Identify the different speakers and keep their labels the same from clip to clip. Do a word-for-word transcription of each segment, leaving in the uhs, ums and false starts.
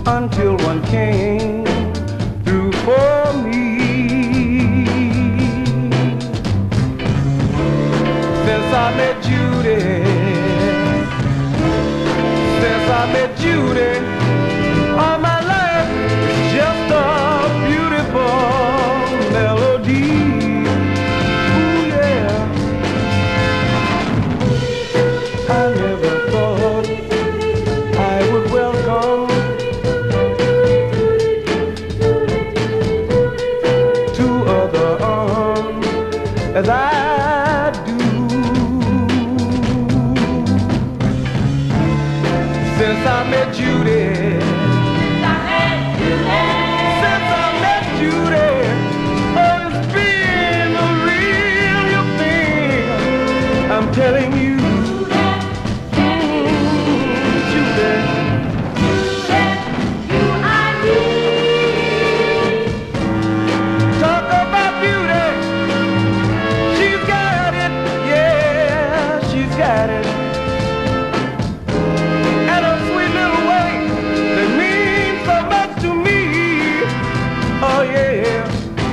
Speaker 1: until one came through for me. Since I met Judy, since I met Judy, all my life is just a beautiful melody. Ooh, yeah. I never thought I would welcome two other arms as I do. Since I met Judy, since I met Judy, oh, it's been a real thing. I'm telling you, Judy, you I need. Talk about beauty, she's got it, yeah, she's got it. Oh yeah,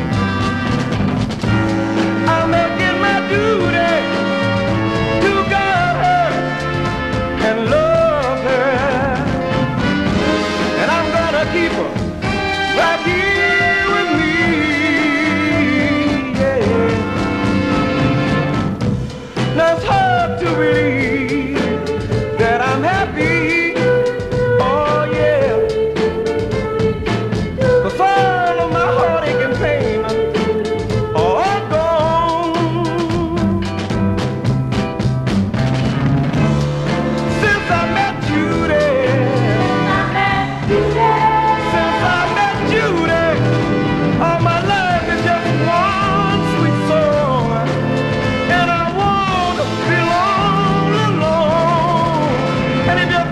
Speaker 1: I'm making my duty to guard her and love her, and I'm gonna keep her right here with me. Yeah, now it's hard to believe that I'm happy. Oh yeah, 'cause all of my heartache and pain are all gone. Since I met Judy, since I met Judy, all my life is just one sweet song, and I want to belong alone. And if you